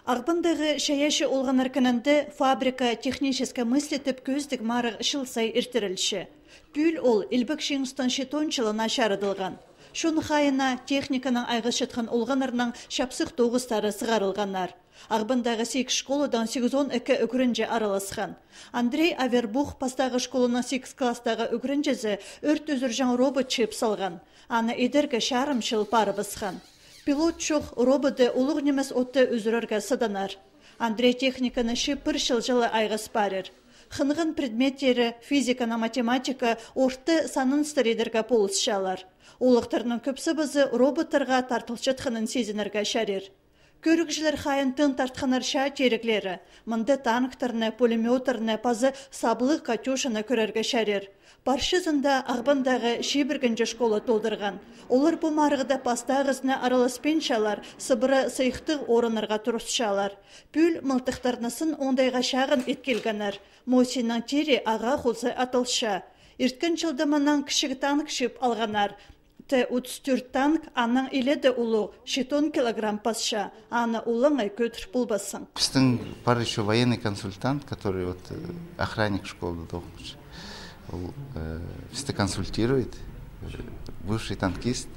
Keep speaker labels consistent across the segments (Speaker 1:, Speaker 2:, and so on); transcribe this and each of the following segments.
Speaker 1: Ағбындағы шаяшы олған аркананды фабрика техническа мысли тіп көздік марық шылсай иртірілші. Пүл ол илбік шеңістан шетончылы нашарыдылған. Шуны хайына техниканың айғышытқан олғанарның шапсық тоғыстары сығарылғанар. Ағбындағы 8 школыдан 8-12 үкірінже араласқан. Андрей Авербух пастағы школының 8 кластағы үкірінжезі өрт үзіржан робот чып салған. Аны едергі шарымшыл пары бысқан. Пилот чоқ роботы улық немес отты үзірерге сыданар. Андрей техниканы шипыр жылы айғыс барыр. Хынғын предметтері физикана математика орты санын старидерге полысшалар. Олықтарының көпсі бізі роботтарға тартылшытқынын сезінерге шәрер. Көрікжілер хайын тын тартқанар ша тереклері. Мұнды танктарны, пулеметарны, пазы саблы катюшаны көрерге шәрер. Паршызында Ағбандағы шибіргінжі школа толдырған. Олар бұл марығыда пастағызны араласпеншалар, сыбыры сыйықтық орынырға тұрысшалар. Пүл мылтықтарнысын ондайға шағын еткелгенер. Мосинның тері аға құлсы атылша. Ирткін жылдаманан кішігі танк шып алғанар. Т-34 танк аның иледі ұлы 10 килограмм пасша, аны улыңай көтір бұлбасын.
Speaker 2: Біздің бар еще военный консультант, который охранник школы доғымыш. Он всегда консультирует, бывший танкист,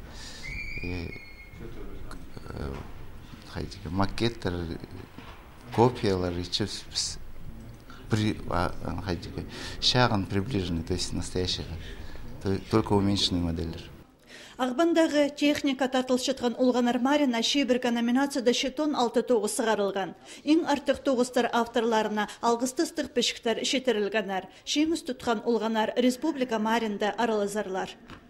Speaker 2: макеттер, копиялар, шағын приближенный, то есть настоящий, только уменьшенный моделер.
Speaker 1: Ағбандағы техника тартылшытқан олғанар марина шибіргі номинацияда 6 сығарылған. Ең артық тоғыстар авторларына алғыстыстық пішіктер шетерілгенер. Шеңіз тұтқан олғанар республика маринда аралазарлар.